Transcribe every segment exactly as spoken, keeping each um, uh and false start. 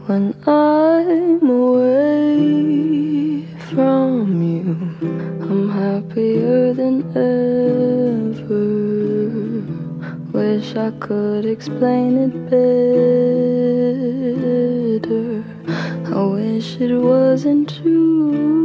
when I'm away from you. I'm happier than ever. Wish I could explain it better. I wish it wasn't true.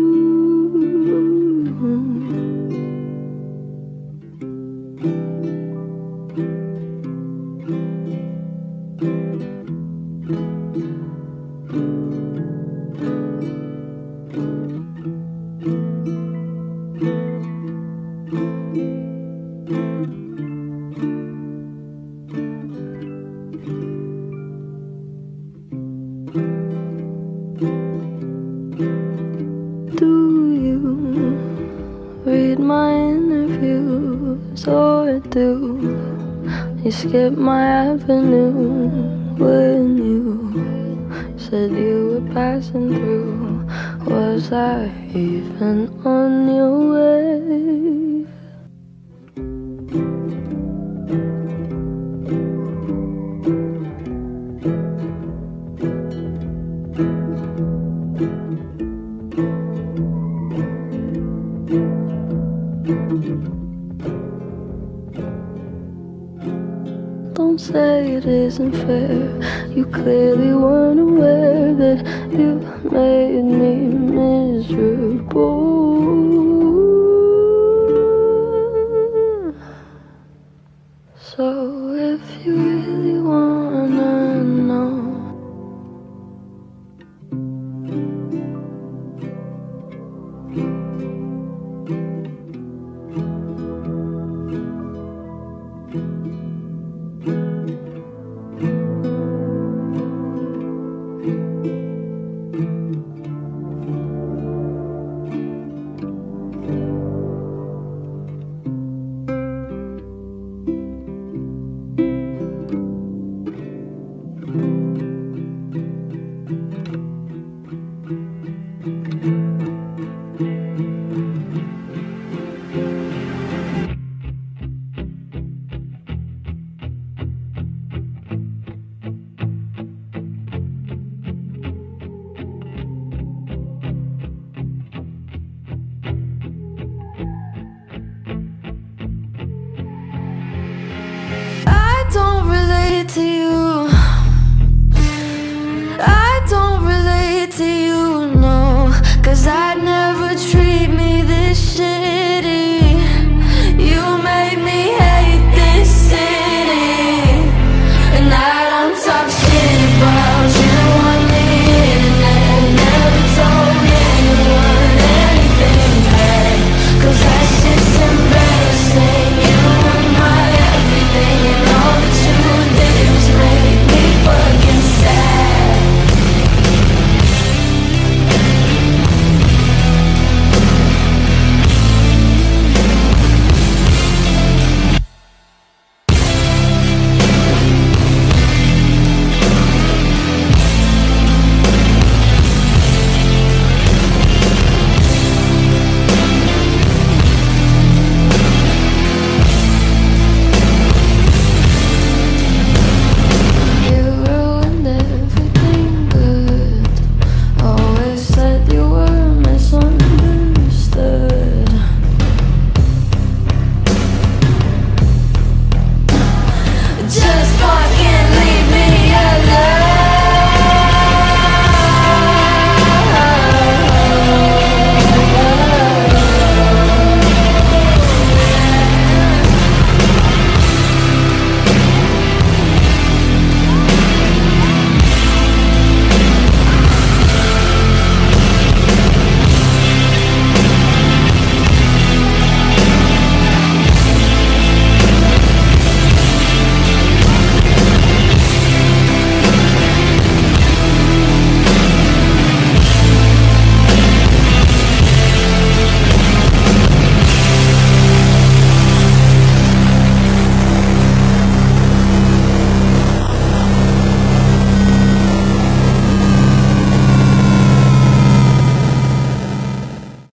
Do you read my interviews, or do you skip my avenue when you said you were passing through? Was I even on your way? Don't say it isn't fair. You clearly weren't aware that you made me miserable. So if you really wanna know, to you, I don't relate to you, no, 'cause I'd never